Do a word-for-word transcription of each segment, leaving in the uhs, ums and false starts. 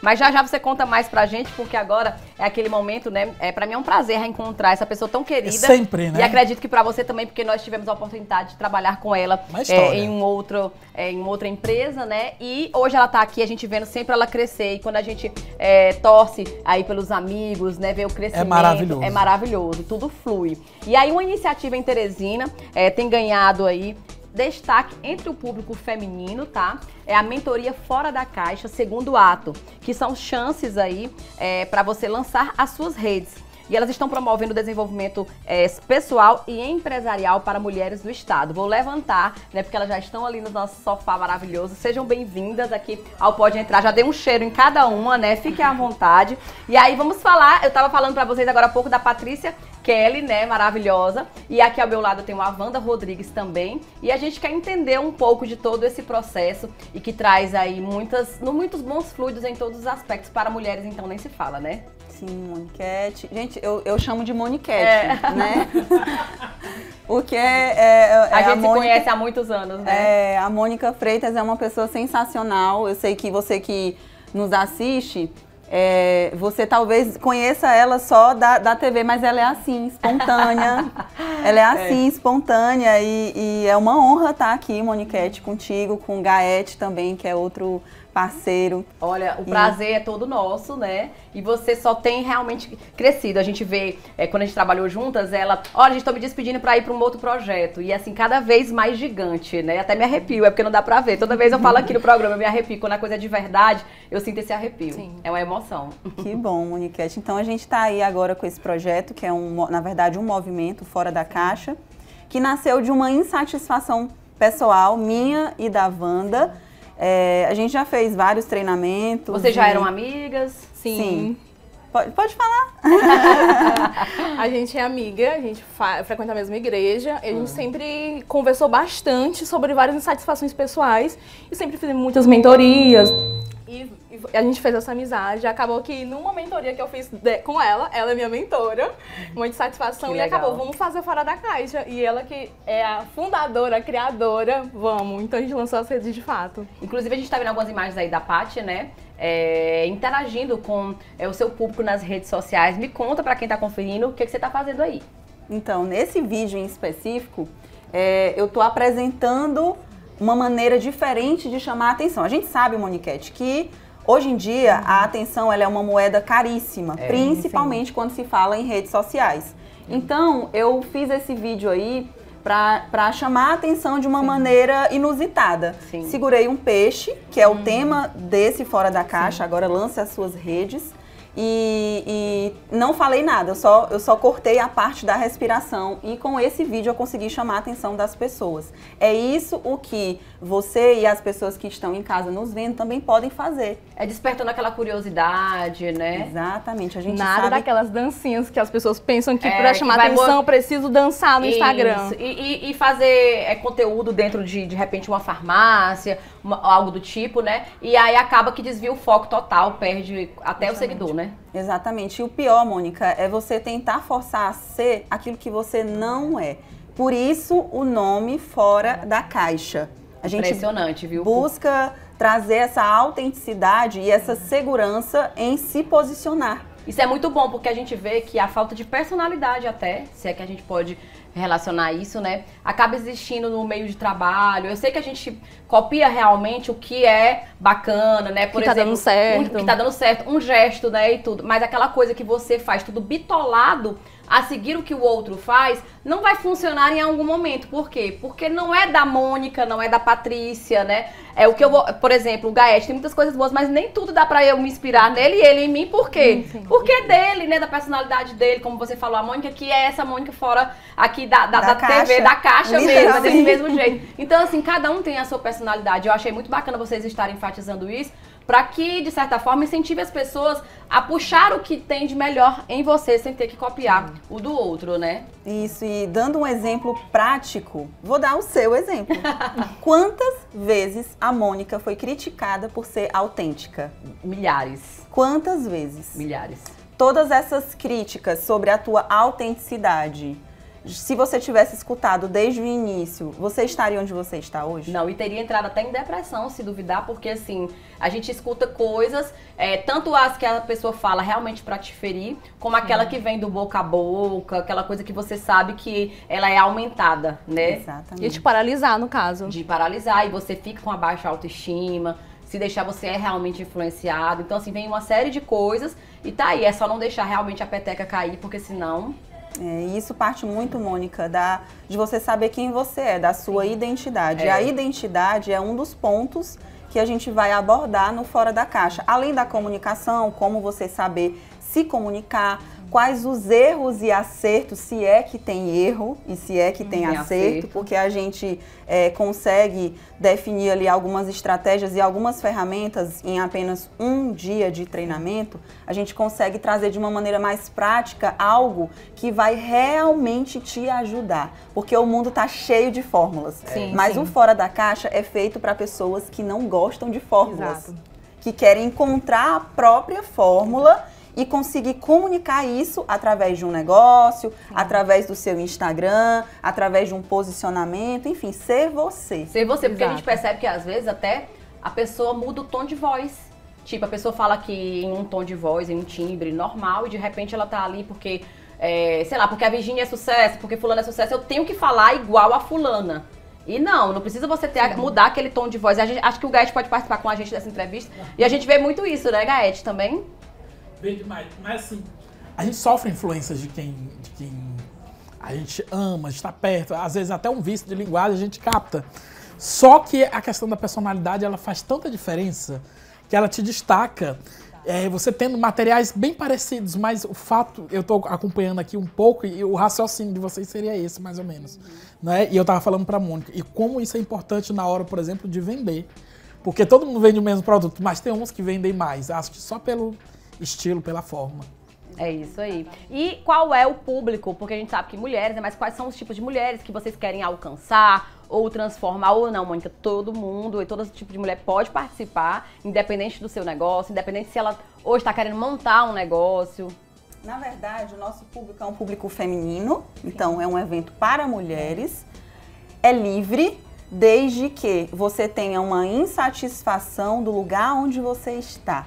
Mas já já você conta mais pra gente, porque agora é aquele momento, né? É, pra mim é um prazer reencontrar essa pessoa tão querida. É sempre, né? E acredito que pra você também, porque nós tivemos a oportunidade de trabalhar com ela é, em, um outro, é, em uma outra empresa, né? E hoje ela tá aqui, a gente vendo sempre ela crescer. E quando a gente é, torce aí pelos amigos, né? Ver o crescimento. É maravilhoso. É maravilhoso, tudo flui. E aí uma iniciativa em Teresina é, tem ganhado aí destaque entre o público feminino, tá? É a mentoria Fora da Caixa, segundo ato, que são chances aí é, para você lançar as suas redes. E elas estão promovendo o desenvolvimento é, pessoal e empresarial para mulheres do estado. Vou levantar, né, porque elas já estão ali no nosso sofá maravilhoso. Sejam bem-vindas aqui ao Pode Entrar. Já dei um cheiro em cada uma, né? Fiquem à vontade. E aí vamos falar, eu tava falando para vocês agora há pouco da Patrícia Kelly, né, maravilhosa. E aqui ao meu lado tem a Wanda Rodrigues também. E a gente quer entender um pouco de todo esse processo e que traz aí muitas, muitos bons fluidos em todos os aspectos. Para mulheres, então, nem se fala, né? Sim, Moniquete. Gente, eu, eu chamo de Moniquete, é. né? Porque é, é, é a gente a se Mônica, conhece há muitos anos, né? É, a Mônica Freitas é uma pessoa sensacional. Eu sei que você que nos assiste, é, você talvez conheça ela só da, da T V, mas ela é assim, espontânea. Ela é assim, é. espontânea e, e é uma honra estar aqui, Moniquete, contigo, com o Gaete também, que é outro parceiro. Olha, o prazer e... é todo nosso, né? E você só tem realmente crescido. A gente vê, é, quando a gente trabalhou juntas, ela... Olha, a gente tá me despedindo pra ir pra um outro projeto. E assim, cada vez mais gigante, né? Até me arrepio, é porque não dá pra ver. Toda vez eu falo aqui no programa, eu me arrepio. Quando a coisa é de verdade, eu sinto esse arrepio. Sim. É uma emoção. Que bom, Moniquete. Então a gente tá aí agora com esse projeto, que é, um, na verdade, um movimento fora da caixa, que nasceu de uma insatisfação pessoal minha e da Wanda. É, a gente já fez vários treinamentos. Vocês já eram amigas? Sim. Sim. Pode, pode falar. A gente é amiga, a gente frequenta a mesma igreja. A gente hum. sempre conversou bastante sobre várias insatisfações pessoais. E sempre fizemos muitas mentorias. E, e a gente fez essa amizade. Acabou que numa mentoria que eu fiz de, com ela, ela é minha mentora, uma insatisfação, que e legal. Acabou, vamos fazer Fora da Caixa. E ela que é a fundadora, a criadora, vamos. Então a gente lançou as redes de fato. Inclusive a gente tá vendo algumas imagens aí da Paty, né? É, interagindo com é, o seu público nas redes sociais. Me conta pra quem tá conferindo o que, que você tá fazendo aí. Então, nesse vídeo em específico, é, eu tô apresentando uma maneira diferente de chamar a atenção. A gente sabe, Moniquete, que hoje em dia a atenção ela é uma moeda caríssima, é, principalmente sim. quando se fala em redes sociais. Então, eu fiz esse vídeo aí para chamar a atenção de uma sim. maneira inusitada. Sim. Segurei um peixe, que é o hum. tema desse Fora da Caixa, sim. agora lance as suas redes. E, e não falei nada, eu só, eu só cortei a parte da respiração e com esse vídeo eu consegui chamar a atenção das pessoas. É isso o que você e as pessoas que estão em casa nos vendo também podem fazer. É despertando aquela curiosidade, né? Exatamente. A gente Nada sabe... daquelas dancinhas que as pessoas pensam que é, para chamar atenção eu preciso dançar no isso. Instagram. E, e, e fazer é, conteúdo dentro de, de repente, uma farmácia, uma, algo do tipo, né? E aí acaba que desvia o foco total, perde até Exatamente. o seguidor, né? Exatamente. E o pior, Mônica, é você tentar forçar a ser aquilo que você não é. Por isso, o nome Fora da Caixa. A gente Impressionante, viu? busca trazer essa autenticidade e essa segurança em se posicionar. Isso é muito bom, porque a gente vê que a falta de personalidade até, se é que a gente pode relacionar isso, né, acaba existindo no meio de trabalho. Eu sei que a gente copia realmente o que é bacana, né, por que exemplo, tá dando certo. Um, que tá dando certo, um gesto, né, e tudo, mas aquela coisa que você faz tudo bitolado a seguir o que o outro faz, não vai funcionar em algum momento. Por quê? Porque não é da Mônica, não é da Patrícia, né? É o que eu vou, por exemplo, o Gaete tem muitas coisas boas, mas nem tudo dá pra eu me inspirar nele e ele em mim. Por quê? Sim, sim. Porque é dele, né? Da personalidade dele, como você falou, a Mônica, que é essa Mônica fora aqui da, da, da, da T V, da caixa mesmo, desse mesmo jeito. Então, assim, cada um tem a sua personalidade. Eu achei muito bacana vocês estarem enfatizando isso, para que, de certa forma, incentive as pessoas a puxar o que tem de melhor em você, sem ter que copiar Sim. o do outro, né? Isso, e dando um exemplo prático, vou dar o seu exemplo. Quantas vezes a Mônica foi criticada por ser autêntica? Milhares. Quantas vezes? Milhares. Todas essas críticas sobre a tua autenticidade se você tivesse escutado desde o início, você estaria onde você está hoje? Não, e teria entrado até em depressão, se duvidar, porque assim, a gente escuta coisas, é, tanto as que a pessoa fala realmente pra te ferir, como aquela que vem do boca a boca, aquela coisa que você sabe que ela é aumentada, né? Exatamente. E te paralisar, no caso. De paralisar, e você fica com a baixa autoestima, se deixar você é realmente influenciado. Então assim, vem uma série de coisas e tá aí, é só não deixar realmente a peteca cair, porque senão... É, e isso parte muito, Mônica, da, de você saber quem você é, da sua identidade. É. E a identidade é um dos pontos que a gente vai abordar no Fora da Caixa. Além da comunicação, como você saber se comunicar, quais os erros e acertos, se é que tem erro e se é que tem, tem acerto, acerto, porque a gente é, consegue definir ali algumas estratégias e algumas ferramentas em apenas um dia de treinamento, a gente consegue trazer de uma maneira mais prática algo que vai realmente te ajudar, porque o mundo está cheio de fórmulas, Sim, mas sim. o Fora da Caixa é feito para pessoas que não gostam de fórmulas, Exato. que querem encontrar a própria fórmula e conseguir comunicar isso através de um negócio, Sim. através do seu Instagram, através de um posicionamento, enfim, ser você. Ser você, porque Exato. a gente percebe que às vezes até a pessoa muda o tom de voz. Tipo, a pessoa fala que em um tom de voz, em um timbre normal, e de repente ela tá ali porque, é, sei lá, porque a Virgínia é sucesso, porque fulana é sucesso, eu tenho que falar igual a fulana. E não, não precisa você ter, mudar aquele tom de voz. A gente, acho que o Gaete pode participar com a gente dessa entrevista. E a gente vê muito isso, né, Gaete, também? Bem demais. Mas assim, a gente sofre influências de quem, de quem a gente ama, está perto. Às vezes até um vício de linguagem a gente capta. Só que a questão da personalidade, ela faz tanta diferença que ela te destaca. É, você tendo materiais bem parecidos, mas o fato, eu estou acompanhando aqui um pouco e o raciocínio de vocês seria esse, mais ou menos. Né? E eu estava falando para a Mônica, e como isso é importante na hora, por exemplo, de vender. Porque todo mundo vende o mesmo produto, mas tem uns que vendem mais. Acho que só pelo estilo, pela forma. É isso aí. E qual é o público? Porque a gente sabe que mulheres, né? Mas quais são os tipos de mulheres que vocês querem alcançar ou transformar ou não, Mônica? Todo mundo e todo tipo de mulher pode participar, independente do seu negócio, independente se ela hoje está querendo montar um negócio. Na verdade, o nosso público é um público feminino, então é um evento para mulheres, é livre, desde que você tenha uma insatisfação do lugar onde você está.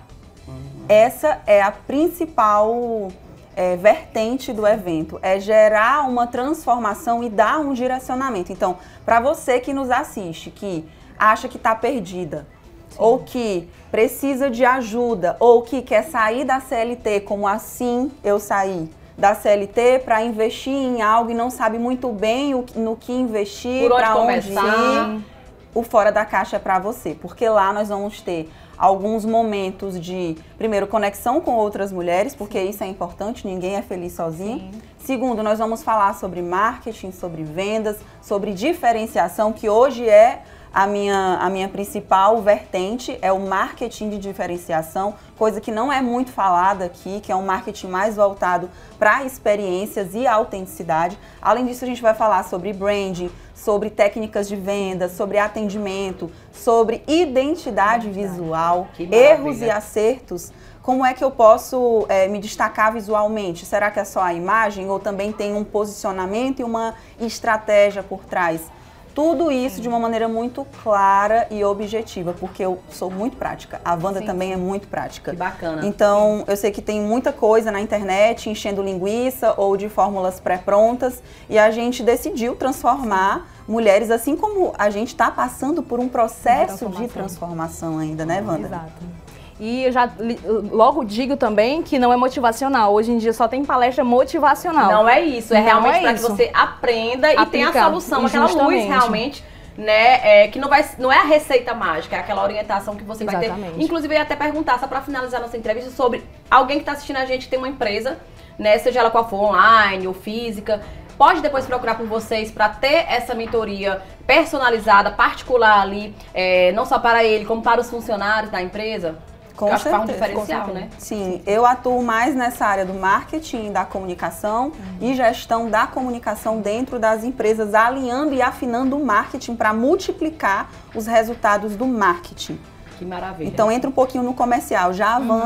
Essa é a principal é, vertente do evento, é gerar uma transformação e dar um direcionamento. Então, para você que nos assiste, que acha que está perdida, Sim. ou que precisa de ajuda, ou que quer sair da C L T, como assim eu saí da C L T para investir em algo e não sabe muito bem o, no que investir, para onde ir, o Fora da Caixa é para você, porque lá nós vamos ter alguns momentos de, primeiro, conexão com outras mulheres, porque Sim. isso é importante, ninguém é feliz sozinho. Sim. Segundo, nós vamos falar sobre marketing, sobre vendas, sobre diferenciação, que hoje é a minha, a minha principal vertente, é o marketing de diferenciação, coisa que não é muito falada aqui, que é um marketing mais voltado para experiências e autenticidade. Além disso, a gente vai falar sobre branding, sobre técnicas de venda, sobre atendimento, sobre identidade visual, erros e acertos. Como é que eu posso é, me destacar visualmente? Será que é só a imagem ou também tem um posicionamento e uma estratégia por trás? Tudo isso de uma maneira muito clara e objetiva, porque eu sou muito prática. A Wanda sim, também sim. é muito prática. Que bacana. Então, eu sei que tem muita coisa na internet enchendo linguiça ou de fórmulas pré-prontas e a gente decidiu transformar mulheres, assim como a gente está passando por um processo de transformação, de transformação ainda, né, Wanda? Exato. E eu já logo digo também que não é motivacional. Hoje em dia só tem palestra motivacional. Não é isso, é não realmente é para que você aprenda e tenha a solução, aquela luz realmente, né? É, que não, vai, não é a receita mágica, é aquela orientação que você Exatamente. vai ter. Inclusive, eu ia até perguntar, só para finalizar nossa entrevista, sobre alguém que está assistindo a gente que tem uma empresa, né? Seja ela qual for, online ou física. Pode depois procurar por vocês para ter essa mentoria personalizada, particular ali, é, não só para ele, como para os funcionários da empresa? Com eu acho certeza, que faz um diferencial, né? Sim, eu atuo mais nessa área do marketing, da comunicação uhum. e gestão da comunicação dentro das empresas, alinhando e afinando o marketing para multiplicar os resultados do marketing. Que maravilha. Então entra um pouquinho no comercial. Já a Wanda...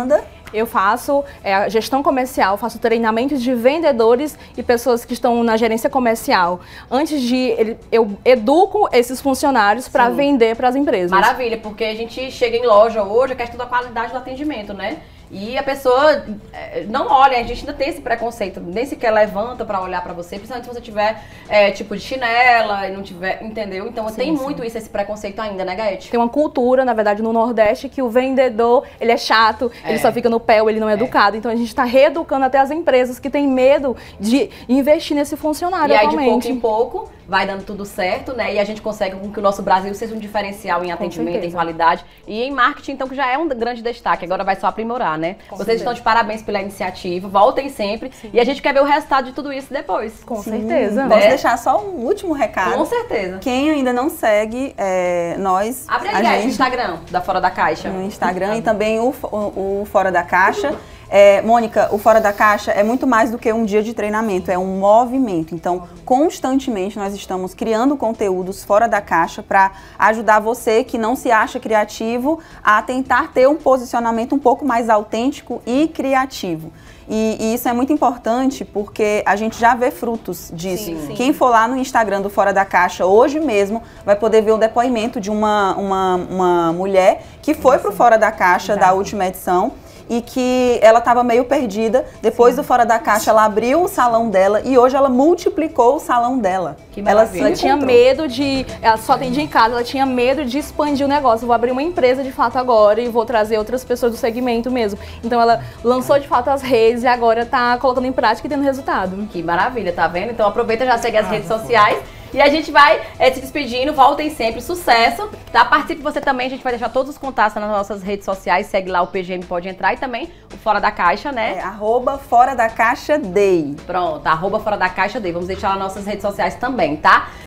Eu faço é, a gestão comercial, faço treinamento de vendedores e pessoas que estão na gerência comercial. Antes de ele, eu educo esses funcionários para vender para as empresas. Maravilha, porque a gente chega em loja hoje, a questão da qualidade do atendimento, né? E a pessoa não olha, a gente ainda tem esse preconceito, nem sequer levanta pra olhar pra você, principalmente se você tiver é, tipo de chinela e não tiver, entendeu? Então sim, tem sim. muito isso, esse preconceito ainda, né, Gaete? Tem uma cultura, na verdade, no Nordeste, que o vendedor, ele é chato, é. ele só fica no pé, ou ele não é, é educado. Então a gente tá reeducando até as empresas que têm medo de investir nesse funcionário e atualmente. E aí de pouco em pouco vai dando tudo certo, né? E a gente consegue com que o nosso Brasil seja um diferencial em atendimento, em qualidade e em marketing, então, que já é um grande destaque. Agora vai só aprimorar, né? Com Vocês certeza. estão de parabéns pela iniciativa, voltem sempre. Sim. E a gente quer ver o resultado de tudo isso depois. Com Sim. certeza. Posso né? deixar só um último recado? Com certeza. Quem ainda não segue, é, nós... Abre aí, a gente, gente, no Instagram, da Fora da Caixa. No Instagram e também o, o, o Fora da Caixa. É, Mônica, o Fora da Caixa é muito mais do que um dia de treinamento, é um movimento. Então, constantemente nós estamos criando conteúdos fora da caixa para ajudar você que não se acha criativo a tentar ter um posicionamento um pouco mais autêntico e criativo. E, e isso é muito importante porque a gente já vê frutos disso. Sim, sim. Quem for lá no Instagram do Fora da Caixa hoje mesmo vai poder ver o depoimento de uma, uma, uma mulher que foi para o Fora da Caixa Exato. da última edição. E que ela estava meio perdida. Depois Sim. do Fora da Caixa, ela abriu o salão dela e hoje ela multiplicou o salão dela. Que ela, ela tinha medo de... Ela só atendia em casa, ela tinha medo de expandir o negócio. Vou abrir uma empresa de fato agora e vou trazer outras pessoas do segmento mesmo. Então ela lançou de fato as redes e agora está colocando em prática e tendo resultado. Que maravilha, tá vendo? Então aproveita, já segue as redes sociais. E a gente vai é, se despedindo, voltem sempre, sucesso, tá? Participe você também, a gente vai deixar todos os contatos nas nossas redes sociais, segue lá o P G M Pode Entrar e também o Fora da Caixa, né? É, arroba Fora da Caixa Day. Pronto, arroba Fora da Caixa Day, vamos deixar lá nas nossas redes sociais também, tá?